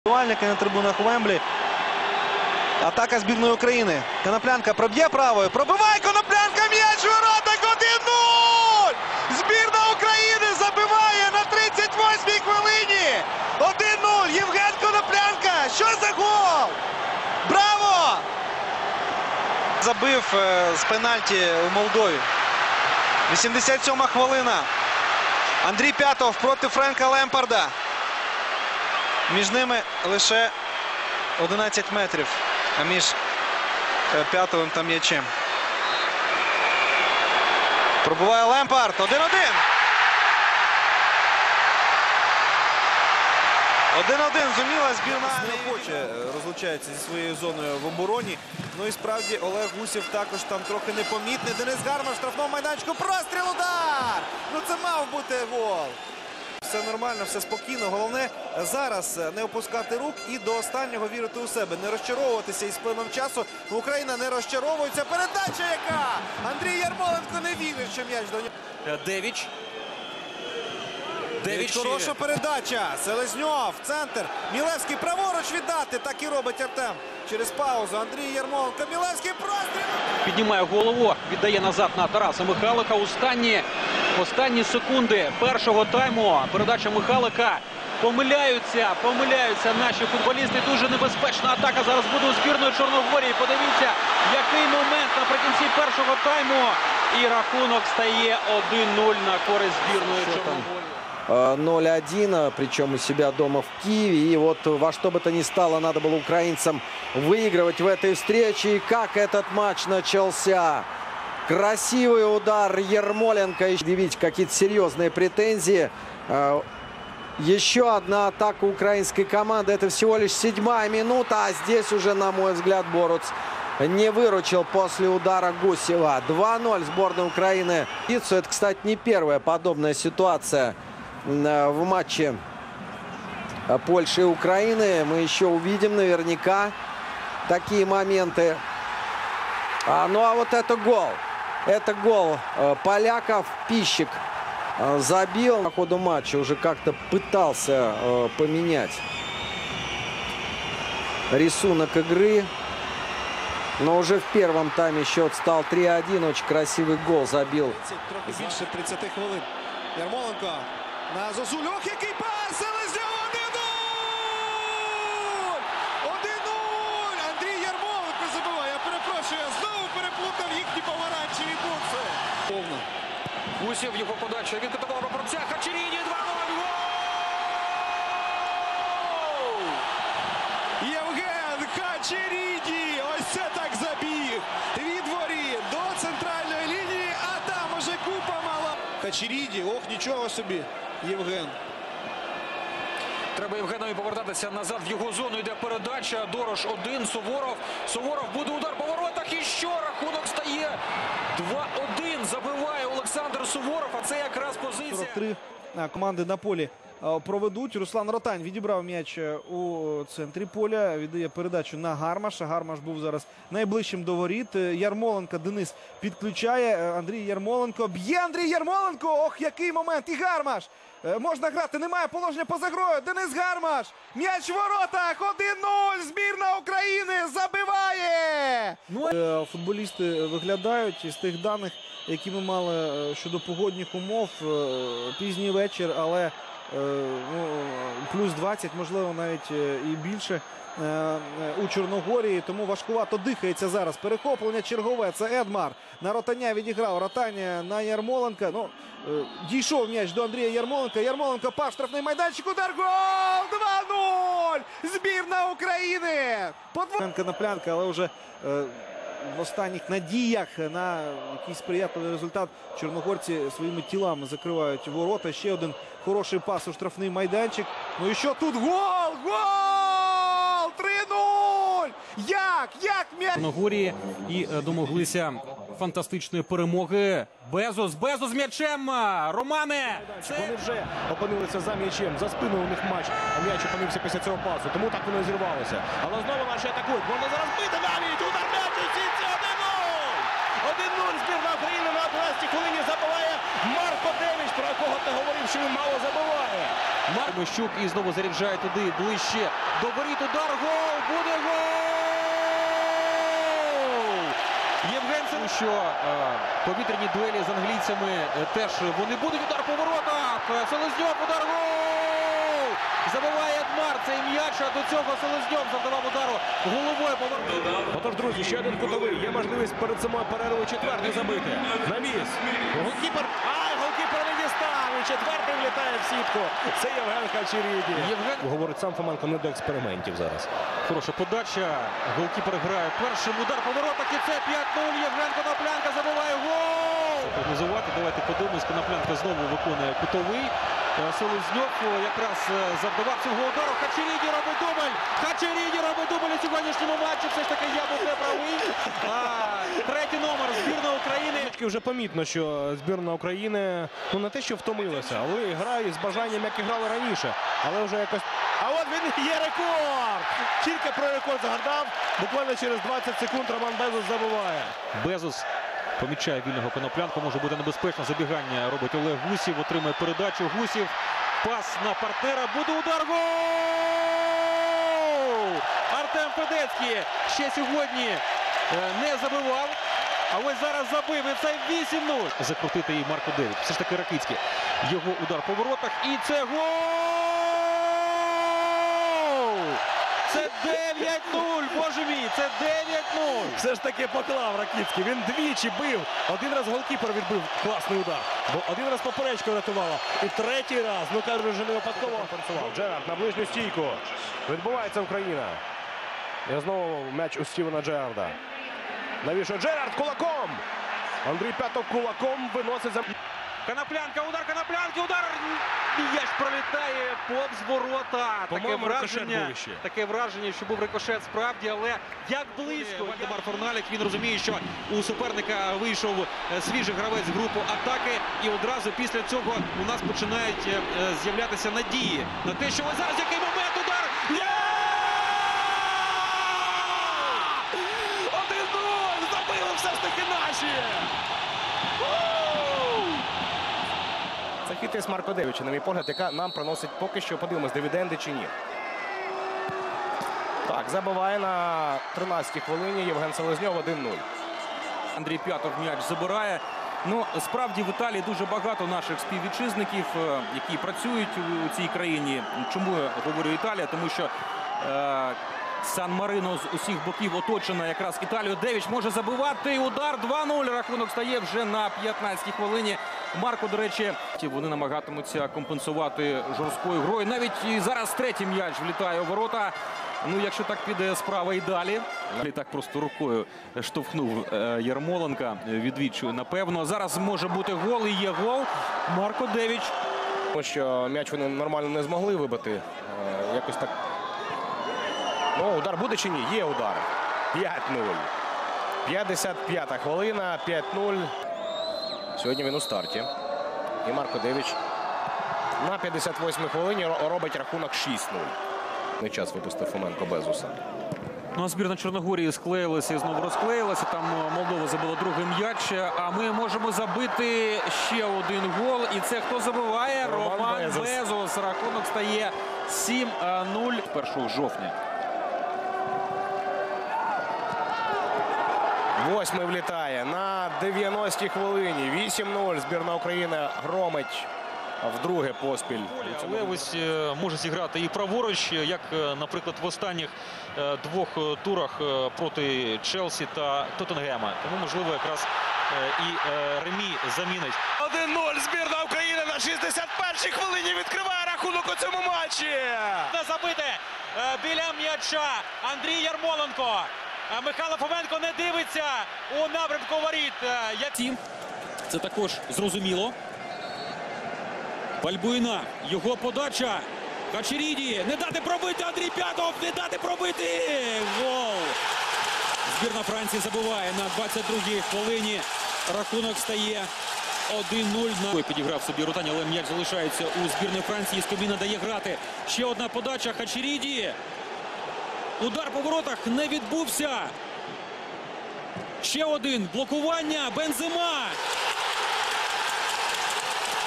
На трибунах Вемблі. Атака збірної України. Коноплянка проб'є правою. Пробиває Коноплянка. М'яч у воротах. 1-0! Збірна України забиває на 38-й хвилині. 1-0. Євген Коноплянка. Що за гол? Браво! Забив з пенальті у Молдові. 87-ма хвилина. Андрій П'ятов проти Френка Лемпарда. Між ними лише 11 метрів, а між П'ятовим та м'ячем. Пробиває Лемпард. 1-1. 1-1. Зуміла збірна. Неохоче розлучається зі своєю зоною в обороні. Ну і справді Олег Гусєв також там трохи непомітний. Денис Гармаш в штрафному майданчику. Простріл, удар! Ну це мав бути гол. Все нормально, все спокійно. Головне зараз не опускати рук і до останнього вірити у себе. Не розчаровуватися із плином часу. Україна не розчаровується. Передача яка! Андрій Ярмоленко не вірить, що м'яч до нього. Девіч. Хороша передача. Селезньов, центр. Мілевський праворуч віддати. Так і робить Артем. Через паузу Андрій Ярмоленко. Мілевський простріл. Піднімає голову, віддає назад на Тараса Михайлика. Останні секунди першого тайму. Передача Михайлика. Помиляються наші футболісти. Дуже небезпечна атака зараз буде у збірної Чорногорії. Подивіться, який момент наприкінці першого тайму. І рахунок стає 1-0 на користь збірної Чорногорії. 0-1, причем у себя дома в Киеве. И вот во что бы то ни стало, надо было украинцам выигрывать в этой встрече. И как этот матч начался. Красивый удар Ярмоленко. Видите, какие-то серьезные претензии. Еще одна атака украинской команды. Это всего лишь 7-я минута. А здесь уже, на мой взгляд, Боруц не выручил после удара Гусева. 2-0 сборная Украины. Это, кстати, не первая подобная ситуация в матче Польши и Украины. Мы еще увидим наверняка такие моменты. Ну а вот это гол. Это гол поляков. Пищик забил. По ходу матча уже как-то пытался поменять рисунок игры. Но уже в первом тайме счет стал 3-1. Очень красивый гол забил. Трохи більше 30 хвилин. Ярмоленко. На Зозульох, який пас, Селезньов, 1-0! 1-0! Андрій Ярмоленко забиває. Я перепрошую, я знову переплутав їхні помаранчеві букви. Повно. Гусєв, його подача від кутового прапорця. Хачеріді, 2-0. Гол! Євген Хачеріді! Ось це так забіг! Від воріт до центральної лінії, а там уже купа мала. Хачеріді, ох, нічого собі. Євген. Треба Євгенові повертатися назад в його зону. Йде передача. Дорош 1. Суворов буде удар по воротах. І що? Рахунок стає 2-1. Забиває Олександр Суворов. А це якраз позиція. 43 команди на полі проведуть. Руслан Ротань відібрав м'яч у центрі поля. Віддає передачу на Гармаша. Гармаш був зараз найближчим до воріт. Ярмоленко Денис підключає. Андрій Ярмоленко. Б'є Андрій Ярмоленко. Ох, який момент. І Гармаш. Можна грати. Немає положення поза грою. Денис Гармаш. М'яч в воротах. 1-0. Збірна України забиває. Футболісти виглядають із тих даних, які ми мали щодо погодних умов. Пізній вечір, але плюс 20, можливо, навіть і більше у Чорногорії. Тому важкувато дихається зараз. Перехоплення чергове. Це Едмар. На Ротаня відіграв. Ротаня на Ярмоленка. Дійшов м'яч до Андрія Ярмоленка. Ярмоленко пас, штрафний майданчик. Удар. Гол! 2-0! Збірна України! Коноплянка, але вже в останніх надіях на якийсь сприятливий результат чорногорці своїми тілами закривають ворота. Ще один хороший пас у штрафний майданчик. Ну і що тут? Гол! Гол! 3-0! Як м'яч? Чорногорії і домоглися фантастичної перемоги. Безос з м'ячем. Романе! Вони вже опинилися за м'ячем. За спиною у них матч. А м'яч опинився після цього пасу. Тому так воно і зірвалося. Але знову наші атакують. Можна зараз бити навіть. Удар м'ячу. 1-0! 1-0. Збірна України на 11-й хвилині забиває Марко Марко Девіч, про якого ти говорив, що він мало забиває. Мищук і знову заряджає туди, ближче до воріт, удар, гол, буде гол! Євген, що повітряні дуелі з англійцями теж вони будуть, удар по воротах, Селезньов, удар, гол! Забиває Едмар цей м'яч, а до цього Селезньов завдавав удару головою по воротах. Отож, друзі, ще один кутовий. Є можливість перед самою перервою четвертий забити. Навіс. Голкіпер. Голкіпер не дістав. І четвертий влітає в сітку. Це Євген Хачеріді. Євген. Говорить сам Фоменко, не до експериментів зараз. Хороша подача, голкіпер грає першим, удар по воротах і це 5-0, Євген Коноплянка забиває гол! Прогнозувати, давайте подивимось, Коноплянка знову виконує кутовий. Селезньов якраз завдавав цього удару, Хачеріді робить дубль! Хачеріді робить дубль у сьогоднішньому матчі, все ж таки я був не правий. Третій номер збірної України. Вже помітно, що збірна України, ну не те, що втомилася, але грає з бажанням, як і грали раніше. Але вже якось... А от він є рекорд! Тільки про рекорд загадав, буквально через 20 секунд Роман Безус забиває. Безус помічає вільного Коноплянку, може бути небезпечно. Забігання робить Олег Гусів, отримує передачу. Гусів, пас на партнера, буде удар, гол! Артем Федецький ще сьогодні не забивав, а ось зараз забив, і це 8-0. Закрутити і Марко Девіч, все ж таки Ракицький. Його удар по воротах, і це гол! Це 9-0, боже мій, це 9-0. Все ж таки поклав Ракицький. Він двічі бив. Один раз голкіпер відбив класний удар. Бо один раз поперечку рятувала. І третій раз, ну кажуть, вже не випадково компенсував. Джерард на ближню стійку. Відбувається Україна. І знову м'яч у Стівена Джерарда. Навіщо Джерард кулаком? Андрій П'ятов кулаком виносить за... Коноплянка, удар Коноплянки, удар! М'яч пролітає повз ворота. Таке враження, що був рикошет справді, але як близько. Вальдемар Форналік, він розуміє, що у суперника вийшов свіжий гравець в групу атаки. І одразу після цього у нас починають з'являтися надії на те, що ось зараз який момент, удар! 1-0! Забили все ж таки наші! Це хитрість Марко Девіча, на мій погляд, яка нам приносить поки що, подивимось, дивіденди чи ні. Так, забиває на 13-й хвилині Євген Селезньов 1-0. Андрій П'ятов м'яч забирає. Ну, справді в Італії дуже багато наших співвітчизників, які працюють у цій країні. Чому я говорю Італія? Тому що Сан-Марино з усіх боків оточена якраз Італією. Девіч може забивати. Удар 2-0. Рахунок стає вже на 15-й хвилині. Марко, до речі, вони намагатимуться компенсувати жорсткою грою. Навіть і зараз третій м'яч влітає у ворота. Ну, якщо так піде справа і далі. Так просто рукою штовхнув Ярмоленка. Відвідчує, напевно. Зараз може бути гол і є гол. Марко Девіч. Тому що м'яч вони нормально не змогли вибити. Якось так. Ну, удар буде чи ні? Є удар. 5-0. 55-та хвилина. 5-0. Сьогодні він у старті. І Марко Девіч на 58-й хвилині робить рахунок 6-0. Не час випустив Фоменко Безуса. Ну, а збірна Чорногорії склеїлася і знову розклеїлася. Там Молдова забила другий м'яч. А ми можемо забити ще один гол. І це хто забиває? Роман Безус. Рахунок стає 7-0 1 жовтня. 8-й влітає на 90-й хвилині. 8-0. Збірна України громить вдруге поспіль. Але ось може зіграти і праворуч, як, наприклад, в останніх двох турах проти Челсі та Тоттенгема. Тому, можливо, якраз і Ремі замінить. 1-0. Збірна України на 61-й хвилині відкриває рахунок у цьому матчі. Забите біля м'яча Андрій Ярмоленко. Михайло Фоменко не дивиться у напрямку воріт. Це також зрозуміло. Бальбуїна. Його подача. Хачеріді. Не дати пробити Андрій П'ятов. Не дати пробити. Гол. Збірна Франції забиває на 22-й хвилині. Рахунок стає 1-0. Підіграв собі Ротань, але м'яч залишається у збірної Франції. Скобіна дає грати. Ще одна подача Хачеріді. Удар по воротах не відбувся. Ще один. Блокування. Бензема.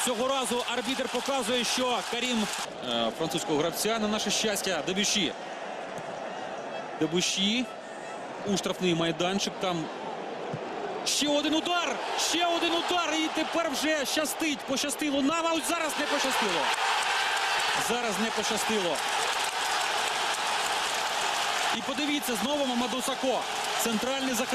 Цього разу арбітр показує, що Карім французького гравця на наше щастя. Дебюші. Дебюші у штрафний майданчик. Там ще один удар. Ще один удар. І тепер вже щастить. Пощастило нам. А ось зараз не пощастило. Зараз не пощастило. І подивіться, знову Мамаду Сако. Центральний захисник.